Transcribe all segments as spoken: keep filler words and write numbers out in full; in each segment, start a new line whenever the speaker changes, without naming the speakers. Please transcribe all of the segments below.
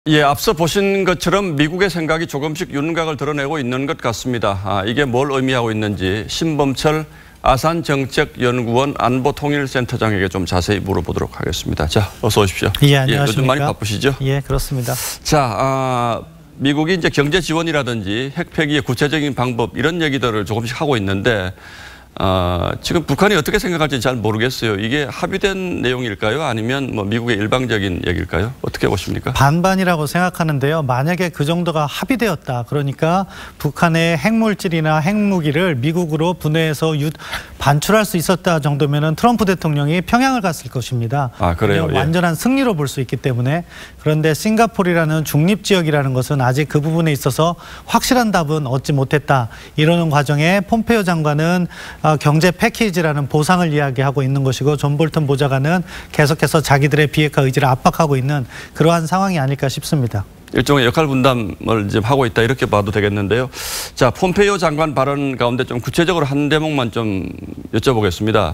예, 앞서 보신 것처럼 미국의 생각이 조금씩 윤곽을 드러내고 있는 것 같습니다. 아, 이게 뭘 의미하고 있는지 신범철 아산정책연구원 안보통일센터장에게 좀 자세히 물어보도록 하겠습니다. 자, 어서 오십시오.
예, 안녕하십니까.
예, 요즘 많이 바쁘시죠?
예, 그렇습니다.
자, 아, 미국이 이제 경제 지원이라든지 핵 폐기의 구체적인 방법 이런 얘기들을 조금씩 하고 있는데 어, 지금 북한이 어떻게 생각할지 잘 모르겠어요. 이게 합의된 내용일까요? 아니면 뭐 미국의 일방적인 얘기일까요? 어떻게 보십니까?
반반이라고 생각하는데요. 만약에 그 정도가 합의되었다. 그러니까 북한의 핵물질이나 핵무기를 미국으로 분해해서 유, 반출할 수 있었다 정도면은 트럼프 대통령이 평양을 갔을 것입니다.
아, 그래요? 예.
완전한 승리로 볼 수 있기 때문에. 그런데 싱가포르라는 중립지역이라는 것은 아직 그 부분에 있어서 확실한 답은 얻지 못했다. 이러는 과정에 폼페이오 장관은 경제 패키지라는 보상을 이야기하고 있는 것이고 존 볼턴 보좌관은 계속해서 자기들의 비핵화 의지를 압박하고 있는 그러한 상황이 아닐까 싶습니다.
일종의 역할 분담을 지금 하고 있다 이렇게 봐도 되겠는데요. 자, 폼페이오 장관 발언 가운데 좀 구체적으로 한 대목만 좀 여쭤보겠습니다.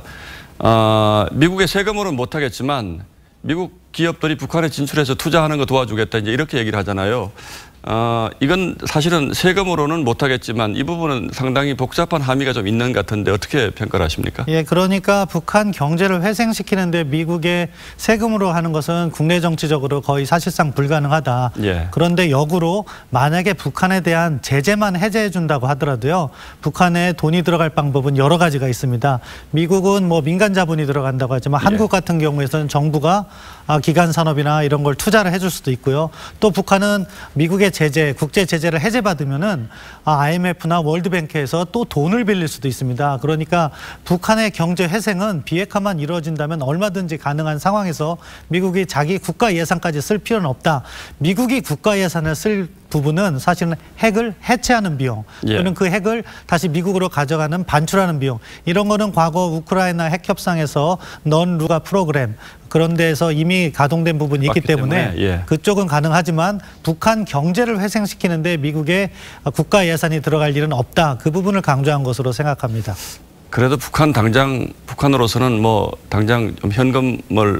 어, 미국의 세금으로는 못하겠지만 미국 기업들이 북한에 진출해서 투자하는 거 도와주겠다 이제 이렇게 얘기를 하잖아요. 어, 이건 사실은 세금으로는 못하겠지만 이 부분은 상당히 복잡한 함의가 좀 있는 것 같은데 어떻게 평가를 하십니까?
예, 그러니까 북한 경제를 회생시키는데 미국의 세금으로 하는 것은 국내 정치적으로 거의 사실상 불가능하다. 예. 그런데 역으로 만약에 북한에 대한 제재만 해제해 준다고 하더라도요. 북한에 돈이 들어갈 방법은 여러 가지가 있습니다. 미국은 뭐 민간 자본이 들어간다고 하지만 예. 한국 같은 경우에서는 정부가 기간 산업이나 이런 걸 투자를 해줄 수도 있고요. 또 북한은 미국의 제재, 국제 제재를 해제받으면은 아이엠에프나 월드뱅크에서 또 돈을 빌릴 수도 있습니다. 그러니까 북한의 경제 회생은 비핵화만 이루어진다면 얼마든지 가능한 상황에서 미국이 자기 국가 예산까지 쓸 필요는 없다. 미국이 국가 예산을 쓸 부분은 사실은 핵을 해체하는 비용 또는 예. 그 핵을 다시 미국으로 가져가는 반출하는 비용 이런 거는 과거 우크라이나 핵 협상에서 넌 루가 프로그램 그런 데에서 이미 가동된 부분이 있기 때문에, 때문에 예. 그쪽은 가능하지만 북한 경제를 회생시키는데 미국의 국가 예산이 들어갈 일은 없다. 그 부분을 강조한 것으로 생각합니다.
그래도 북한 당장 북한으로서는 뭐 당장 좀 현금을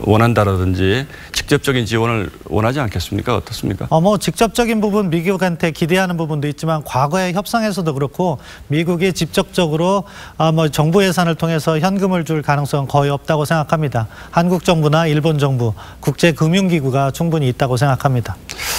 원한다라든지 직접적인 지원을 원하지 않겠습니까? 어떻습니까?
어, 뭐 직접적인 부분 미국한테 기대하는 부분도 있지만 과거의 협상에서도 그렇고 미국이 직접적으로 어, 뭐 정부 예산을 통해서 현금을 줄 가능성은 거의 없다고 생각합니다. 한국 정부나 일본 정부, 국제금융기구가 충분히 있다고 생각합니다.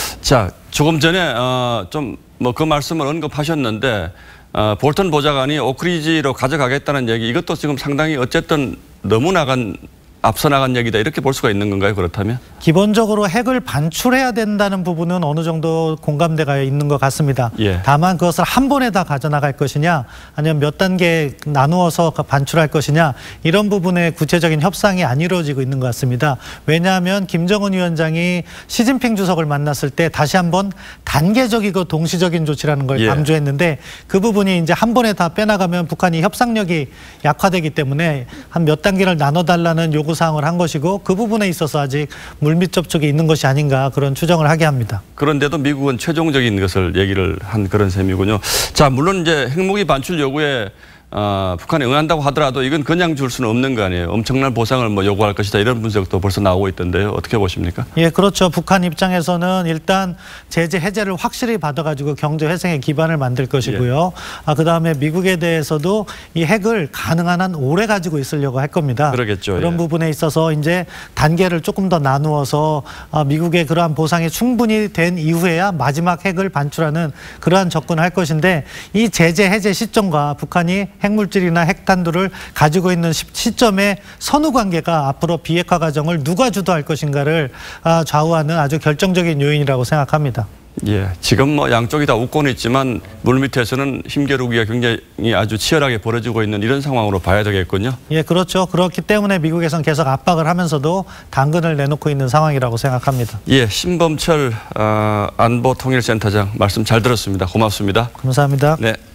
자, 조금 전에 어, 좀 뭐 그 말씀을 언급하셨는데. 어, 볼턴 보좌관이 오크리지로 가져가겠다는 얘기 이것도 지금 상당히 어쨌든 너무 나간 앞서 나간 얘기다 이렇게 볼 수가 있는 건가요? 그렇다면?
기본적으로 핵을 반출해야 된다는 부분은 어느 정도 공감대가 있는 것 같습니다. 예. 다만 그것을 한 번에 다 가져나갈 것이냐 아니면 몇 단계 나누어서 반출할 것이냐 이런 부분의 구체적인 협상이 안 이루어지고 있는 것 같습니다. 왜냐하면 김정은 위원장이 시진핑 주석을 만났을 때 다시 한번 단계적이고 동시적인 조치라는 걸 예. 강조했는데 그 부분이 이제 한 번에 다 빼나가면 북한이 협상력이 약화되기 때문에 한 몇 단계를 나눠달라는 요구 사항을 한 것이고 그 부분에 있어서 아직 물밑 접촉이 있는 것이 아닌가 그런 추정을 하게 합니다.
그런데도 미국은 최종적인 것을 얘기를 한 그런 셈이군요. 자, 물론 이제 핵무기 반출 요구에 어, 북한이 응한다고 하더라도 이건 그냥 줄 수는 없는 거 아니에요. 엄청난 보상을 뭐 요구할 것이다 이런 분석도 벌써 나오고 있던데요. 어떻게 보십니까?
예, 그렇죠. 북한 입장에서는 일단 제재 해제를 확실히 받아가지고 경제 회생의 기반을 만들 것이고요. 예. 아, 그다음에 미국에 대해서도 이 핵을 가능한 한 오래 가지고 있으려고 할 겁니다.
그러겠죠.
그런
예. 부분에
있어서 이제 단계를 조금 더 나누어서 아, 미국의 그러한 보상이 충분히 된 이후에야 마지막 핵을 반출하는 그러한 접근을 할 것인데 이 제재 해제 시점과 북한이 핵물질이나 핵탄두를 가지고 있는 시점의 선후 관계가 앞으로 비핵화 과정을 누가 주도할 것인가를 좌우하는 아주 결정적인 요인이라고 생각합니다.
예, 지금 뭐 양쪽이 다 웃고는 있지만 물밑에서는 힘겨루기가 굉장히 아주 치열하게 벌어지고 있는 이런 상황으로 봐야 되겠군요.
예, 그렇죠. 그렇기 때문에 미국에서는 계속 압박을 하면서도 당근을 내놓고 있는 상황이라고 생각합니다.
예, 신범철 어, 안보통일센터장 말씀 잘 들었습니다. 고맙습니다.
감사합니다.
네.